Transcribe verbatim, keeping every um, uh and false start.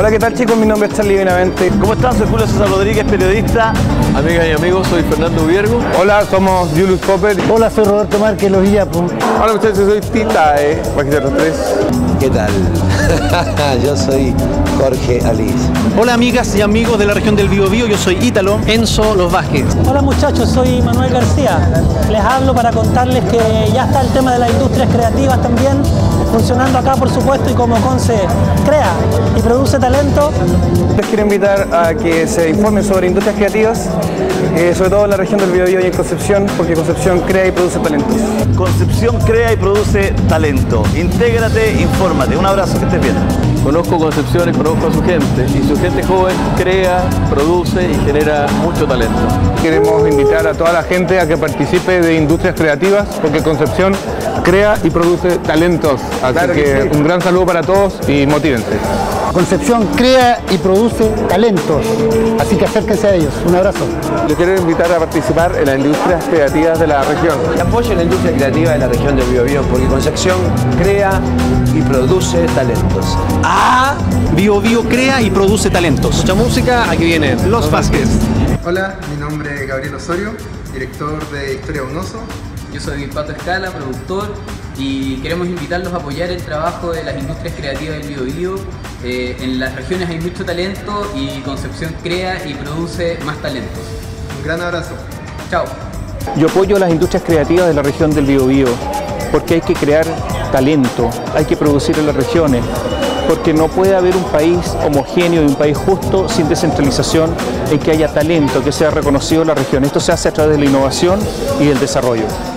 Hola, ¿qué tal, chicos? Mi nombre es Charlie Benavente. ¿Cómo están? Soy Julio César Rodríguez, periodista. Amigas y amigos, soy Fernando Viergo. Hola, somos Julius Popper. Hola, soy Roberto Márquez, Los Villapos. Hola, muchachos, soy Tita, eh, Magistero tres. ¿Qué tal? Yo soy Jorge Aliz. Hola, amigas y amigos de la región del Biobío, yo soy Ítalo Enzo Los Vázquez. Hola muchachos, soy Manuel García. Les hablo para contarles que ya está el tema de las industrias creativas también funcionando acá, por supuesto, y como Conce crea y produce talento. Les quiero invitar a que se informen sobre industrias creativas, eh, sobre todo en la región del Biobío y en Concepción, porque Concepción crea y produce talentos. Concepción crea y produce talento. Intégrate, infórmate. Un abrazo, que estés bien. Conozco Concepción y conozco a su gente, y su gente joven crea, produce y genera mucho talento. Queremos invitar a toda la gente a que participe de industrias creativas, porque Concepción crea y produce talentos. Así Claro que que sí. Un gran saludo para todos y motívense. Concepción crea y produce talentos, así que acérquense a ellos. Un abrazo. Les quiero invitar a participar en las industrias creativas de la región. Apoyen la industria creativa de la región del Biobío, porque Concepción crea y produce talentos. Ah, Biobío crea y produce talentos. Mucha música, aquí viene Los Vázquez. Hola, mi nombre es Gabriel Osorio, director de Historia Unoso. Yo soy Pato Escala, productor, y queremos invitarlos a apoyar el trabajo de las industrias creativas del Biobío. Eh, en las regiones hay mucho talento y Concepción crea y produce más talentos. Un gran abrazo. Chao. Yo apoyo las industrias creativas de la región del Biobío, porque hay que crear talento, hay que producir en las regiones, porque no puede haber un país homogéneo y un país justo sin descentralización en que haya talento, que sea reconocido en la región. Esto se hace a través de la innovación y del desarrollo.